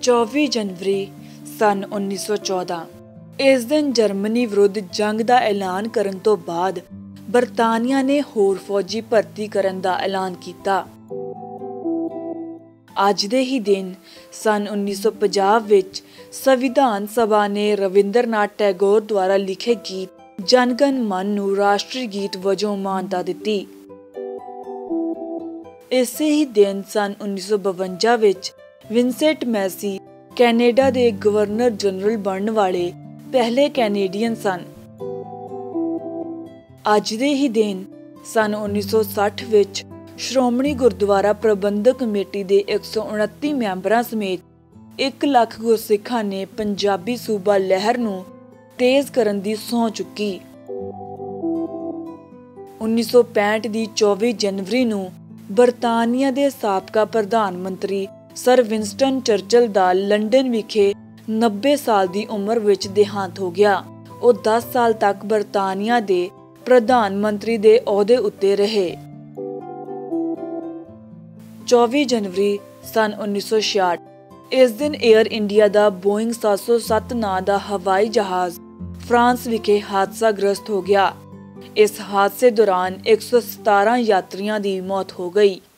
24 जनवरी सन 1914। इस दिन जर्मनी विरुद्ध जंग का ऐलान करन तो बाद बरतानिया ने होर फौजी भर्ती करन दा ऐलान किया। अज दे ही दिन सन 1950 विच संविधान सभा ने रविंद्रनाथ टैगोर द्वारा लिखे गीत जन गण मन नूं राष्ट्रीय गीत वजों मानता दिती। इसे ही दिन सन 1952 विच विंसेंट मैसी कैनेडा के गवर्नर जनरल बनने वाले पहले कैनेडियन सन। अज दे ही दिन सन 1960 विच श्रोमणी गुरुद्वारा प्रबंधक कमेटी के 129 मैंबरां समेत 1 लाख गुरसिखां ने पंजाबी सूबा लहर नूं तेज करन दी सौं चुकी। 1965 की 24 जनवरी नूं बरतानिया के साबका प्रधानमंत्री सर विंस्टन चर्चिल दा लंडन विखे 90 साल की उम्र विच देहांत हो गया। वो 10 साल तक बरतानिया के प्रधानमंत्री के अहुदे उत्ते रहे। 24 जनवरी सन 1966 इस दिन एयर इंडिया का बोइंग 707 नां दा हवाई जहाज फ्रांस विखे हादसाग्रस्त हो गया। इस हादसे दौरान 117 यात्रियों की मौत हो गई।